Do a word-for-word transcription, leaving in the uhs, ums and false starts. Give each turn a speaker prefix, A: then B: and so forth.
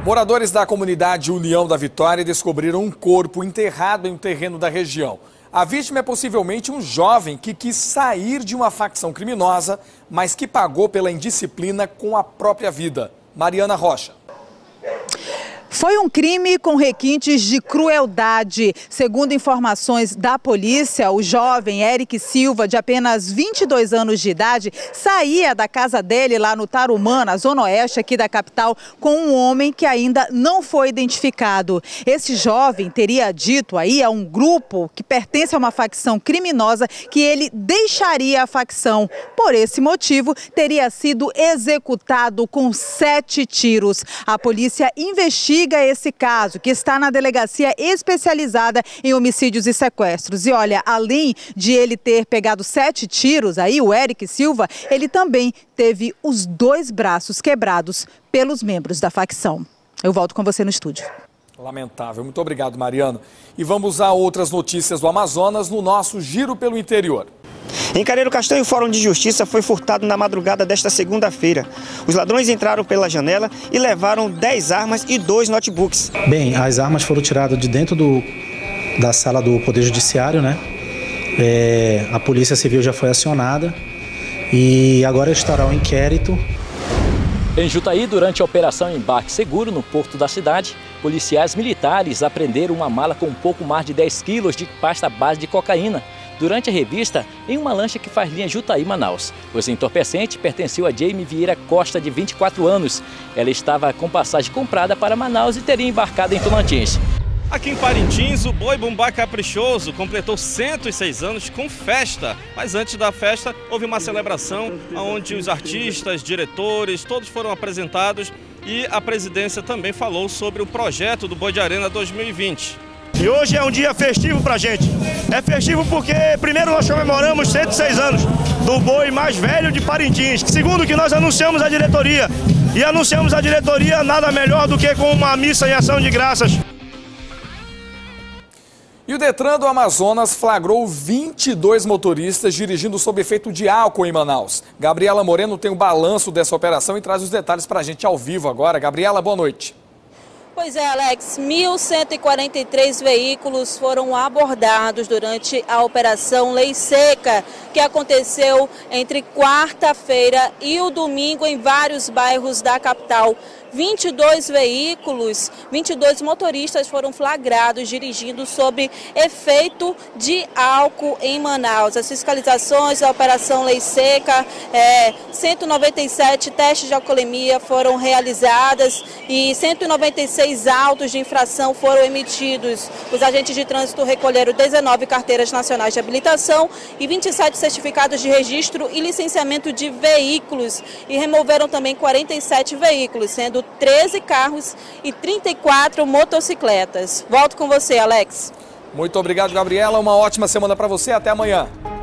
A: Moradores da comunidade União da Vitória descobriram um corpo enterrado em um terreno da região. A vítima é possivelmente um jovem que quis sair de uma facção criminosa, mas que pagou pela indisciplina com a própria vida. Mariana Rocha.
B: Foi um crime com requintes de crueldade. Segundo informações da polícia, o jovem Eric Silva, de apenas vinte e dois anos de idade, saía da casa dele lá no Tarumã, na zona oeste aqui da capital, com um homem que ainda não foi identificado. Esse jovem teria dito aí a um grupo que pertence a uma facção criminosa que ele deixaria a facção. Por esse motivo, teria sido executado com sete tiros. A polícia investiga esse caso, que está na delegacia especializada em homicídios e sequestros. E olha, além de ele ter pegado sete tiros, aí o Eric Silva, ele também teve os dois braços quebrados pelos membros da facção. Eu volto com você no estúdio.
A: Lamentável. Muito obrigado, Mariana. E vamos a outras notícias do Amazonas no nosso Giro pelo Interior.
C: Em Careiro Castanho, o Fórum de Justiça foi furtado na madrugada desta segunda-feira. Os ladrões entraram pela janela e levaram dez armas e dois notebooks.
D: Bem, as armas foram tiradas de dentro do, da sala do Poder Judiciário, né? É, a Polícia Civil já foi acionada e agora estará o inquérito.
E: Em Jutaí, durante a Operação Embarque Seguro no porto da cidade, policiais militares apreenderam uma mala com um pouco mais de dez quilos de pasta base de cocaína durante a revista em uma lancha que faz linha Jutaí-Manaus. Os entorpecentes pertenciam a Jamie Vieira Costa, de vinte e quatro anos. Ela estava com passagem comprada para Manaus e teria embarcado em Tocantins.
F: Aqui em Parintins, o Boi Bumbá Caprichoso completou cento e seis anos com festa. Mas antes da festa, houve uma celebração onde os artistas, diretores, todos foram apresentados e a presidência também falou sobre o projeto do Boi de Arena dois mil e vinte.
G: E hoje é um dia festivo pra gente. É festivo porque, primeiro, nós comemoramos cento e seis anos do boi mais velho de Parintins. Segundo, que nós anunciamos a diretoria. E anunciamos a diretoria nada melhor do que com uma missa em ação de graças.
A: E o Detran do Amazonas flagrou vinte e dois motoristas dirigindo sob efeito de álcool em Manaus. Gabriela Moreno tem o balanço dessa operação e traz os detalhes pra gente ao vivo agora. Gabriela, boa noite.
H: Pois é, Alex, mil cento e quarenta e três veículos foram abordados durante a Operação Lei Seca, que aconteceu entre quarta-feira e o domingo em vários bairros da capital. vinte e dois veículos, vinte e dois motoristas foram flagrados dirigindo sob efeito de álcool em Manaus. As fiscalizações da Operação Lei Seca, é, cento e noventa e sete testes de alcoolemia foram realizadas e cento e noventa e seis autos de infração foram emitidos. Os agentes de trânsito recolheram dezenove carteiras nacionais de habilitação e vinte e sete certificados de registro e licenciamento de veículos e removeram também quarenta e sete veículos, sendo treze carros e trinta e quatro motocicletas. Volto com você, Alex.
A: Muito obrigado, Gabriela. Uma ótima semana para você. Até amanhã.